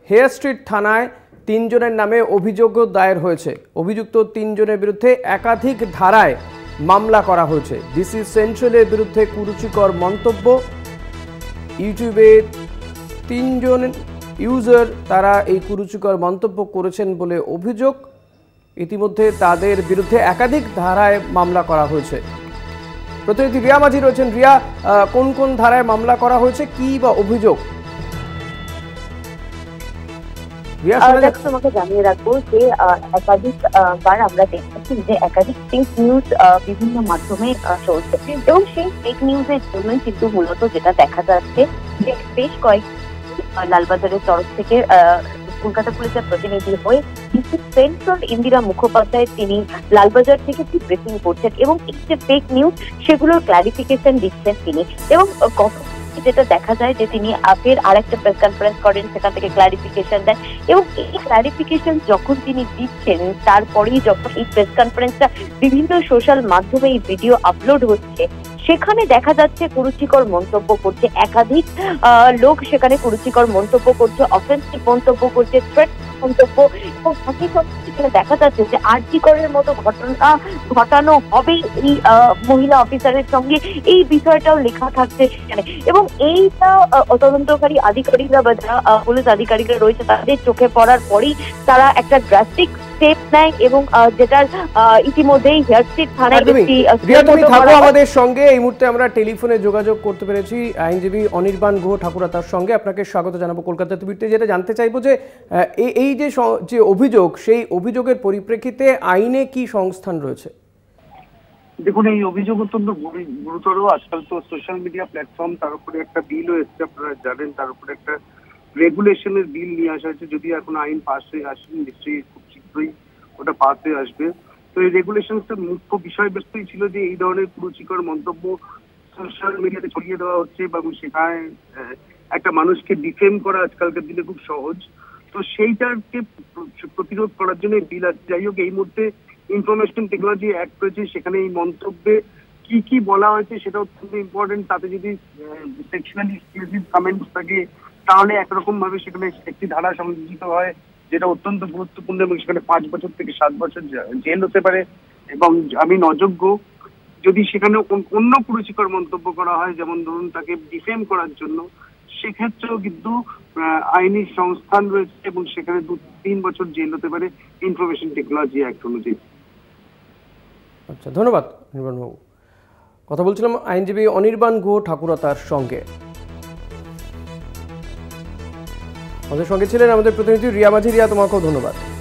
Hair street থানায় 3 জনের নামে অভিযোগ দায়ের হয়েছে। অভিযুক্ত 3 জনের বিরুদ্ধে একাধিক ধারায় মামলা করা হয়েছে। ডিসি সেন্ট্রালের বিরুদ্ধে কুরুচিকর মন্তব্য। ইউটিউবে 3 জন ইউজার তারা এই কুরুচিকর মন্তব্য করেছেন বলে অভিযোগ। ইতিমধ্যে তাদের বিরুদ্ধে একাধিক ধারায় মামলা করা হয়েছে। প্রতিনিধি রিয়া মাঝি রয়েছেন। রিয়া, কোন কোন ধারায় মামলা করা হয়েছে, কি বা অভিযোগ? তোমাকে জানিয়ে রাখবো যে একাধিকবার আমরা দেখেছি যে একাধিক ফেক নিউজ বিভিন্ন মাধ্যমে চলছে এবং সেই ফেক নিউজের জন্যই কিন্তু মূলত যেটা দেখা যাচ্ছে যে বেশ কয়েক লালবাজারের তরফ থেকে কলকাতা পুলিশের প্রতিনিধি হয়ে সেন্ট্রাল ইন্দিরা মুখোপাধ্যায় তিনি লালবাজার থেকে কি ব্রিফিং করছেন এবং এই যে ফেক নিউজ সেগুলোর ক্লারিফিকেশন দিচ্ছেন তিনি। এবং যেটা দেখা যায় যে তিনি ফের আরেকটা প্রেস কনফারেন্স করেন, সেখান থেকে ক্লারিফিকেশন দেন এবং এই ক্লারিফিকেশন যখন তিনি দিচ্ছেন তারপরেই যখন এই প্রেস কনফারেন্সটা বিভিন্ন সোশ্যাল মাধ্যমে এই ভিডিও আপলোড হচ্ছে, সেখানে দেখা যাচ্ছে কুরুচিকর মন্তব্য করছে একাধিক লোক, সেখানে কুরুচিকর মন্তব্য করছে, অফেন্সিভ মন্তব্য করছে, থ্রেট মন্তব্য এবং সেখানে দেখা যাচ্ছে যে আরজি করের মতো ঘটনা ঘটানো হবে এই মহিলা অফিসারের সঙ্গে, এই বিষয়টাও লেখা থাকছে সেখানে। এবং এইটা তদন্তকারী আধিকারিকরা বা যারা পুলিশ আধিকারিকরা রয়েছে তাদের চোখে পড়ার পরেই তারা একটা ড্রাস্টিক স্টেপ নেয় এবং যেটার ইতিমধ্যেই হেয়ার স্ট্রিট থানায় আমাদের সঙ্গে এই মুহূর্তে আমরা টেলিফোনে যোগাযোগ করতে পেরেছি আইনজীবী অনির্বাণ গুহ ঠাকুরতার সঙ্গে। আপনাকে স্বাগত জানাবো কলকাতা টিভিতে। যেটা জানতে চাইবো যে এই যে অভিযোগ, সেই অভিযোগের পরিপ্রেক্ষিতে আইনে কি সংস্থান রয়েছে? দেখুন, এই অভিযোগ অত্যন্ত গুরুতর। আজকাল তো সোশ্যাল মিডিয়া প্ল্যাটফর্ম, তার উপরে একটা বিলও এসছে, আপনারা জানেন, তার উপরে একটা রেগুলেশনের বিল নিয়ে আসা হয়েছে। যদি এখন আইন পাস হয়ে আসেনি, নিশ্চয়ই খুব শীঘ্রই ওটা পাস হয়ে আসবে। তো এই রেগুলেশনসের মুখ্য বিষয়বস্তুই ছিল যে এই ধরনের কুরুচিকর মন্তব্য সোশ্যাল মিডিয়াতে ছড়িয়ে দেওয়া হচ্ছে এবং সেখানে একটা মানুষকে ডিফেম করা আজকালকার দিনে খুব সহজ। তো সেইটাকে প্রতিরোধ করার জন্য বিল আছে। যাই হোক, এই মুহূর্তে ইনফরমেশন টেকনোলজি অ্যাক্ট রয়েছে, সেখানে এই মন্তব্যে কি কি বলা হয়েছে সেটা অত্যন্ত ইম্পর্টেন্ট। তাতে যদি সেক্সুয়ালি এক্সক্লুসিভ কমেন্টস থাকে তাহলে একরকম ভাবে সেখানে একটি ধারা সংযোজিত হয়, যেটা অত্যন্ত গুরুত্বপূর্ণ এবং সেখানে 5 বছর থেকে 7 বছর জেল হতে পারে এবং জামিন অযোগ্য। যদি সেখানে অন্য কুরুচিকর মন্তব্য করা হয়, যেমন ধরুন তাকে ডিফেম করার জন্য, সেক্ষেত্রেও কিন্তু আইনি সংস্থান রয়েছে এবং সেখানে 2-3 বছর জেল হতে পারে ইনফরমেশন টেকনোলজি অ্যাক্ট অনুযায়ী। আচ্ছা, ধন্যবাদ অনির্বাণ বাবু। কথা বলছিলাম আইনজীবী অনির্বাণ গুহ ঠাকুরতার সঙ্গে। আমাদের সঙ্গে ছিলেন আমাদের প্রতিনিধি রিয়া মাঝি। রিয়া, তোমাকেও ধন্যবাদ।